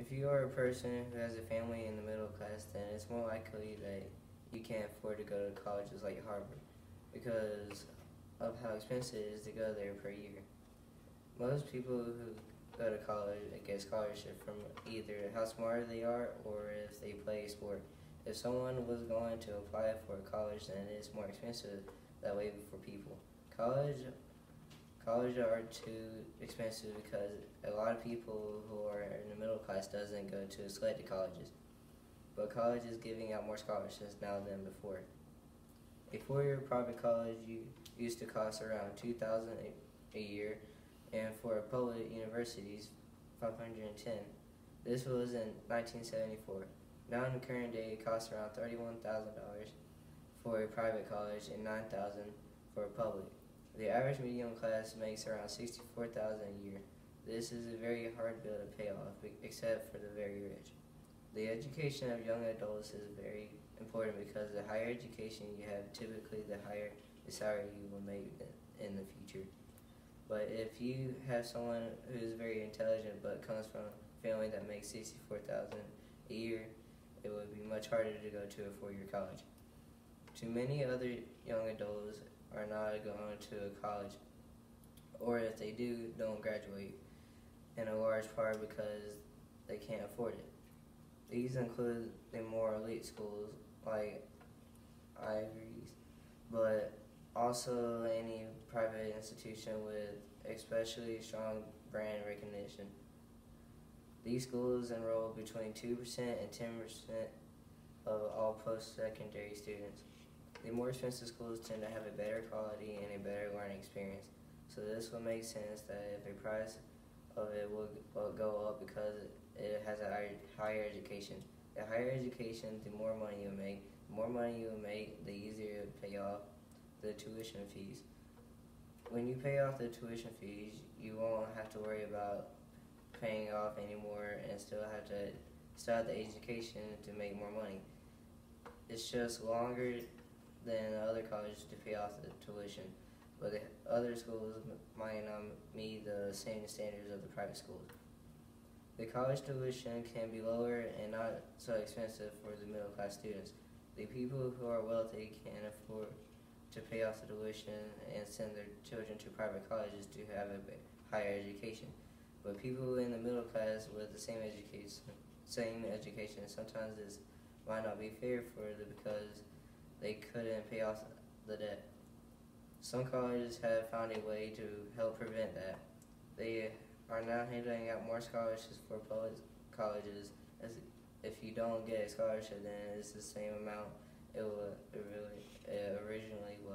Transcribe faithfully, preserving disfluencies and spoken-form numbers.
If you are a person who has a family in the middle class, then it's more likely that you can't afford to go to colleges like Harvard because of how expensive it is to go there per year. Most people who go to college get scholarship from either how smart they are or if they play a sport. If someone was going to apply for a college, then it's more expensive that way for people. College College are too expensive because a lot of people who are in the middle class doesn't go to selected colleges. But college is giving out more scholarships now than before. A four-year private college used to cost around two thousand dollars a year, and for public universities, five hundred ten dollars. This was in nineteen seventy-four. Now in the current day, it costs around thirty-one thousand dollars for a private college and nine thousand dollars for a public. The average medium class makes around sixty-four thousand dollars a year. This is a very hard bill to pay off, except for the very rich. The education of young adults is very important because the higher education you have, typically the higher the salary you will make in the future. But if you have someone who is very intelligent but comes from a family that makes sixty-four thousand dollars a year, it would be much harder to go to a four-year college. Too many other young adults are not going to a college, or if they do, don't graduate, in a large part because they can't afford it. These include the more elite schools like Ivy's, but also any private institution with especially strong brand recognition. These schools enroll between two percent and ten percent of all post-secondary students. The more expensive schools tend to have a better quality and a better learning experience. So this will make sense that if a price of it will, will go up because it has a higher, higher education. The higher education, the more money you make. The more money you make, the easier to pay off the tuition fees. When you pay off the tuition fees, you won't have to worry about paying off anymore and still have to start the education to make more money. It's just longer than other colleges to pay off the tuition, but the other schools might not meet the same standards of the private schools. The college tuition can be lower and not so expensive for the middle class students. The people who are wealthy can afford to pay off the tuition and send their children to private colleges to have a higher education. But people in the middle class with the same education, same education, sometimes this might not be fair for them because they couldn't pay off the debt. Some colleges have found a way to help prevent that. They are now handing out more scholarships for public colleges. As if you don't get a scholarship, then it's the same amount it, will, it really it originally was.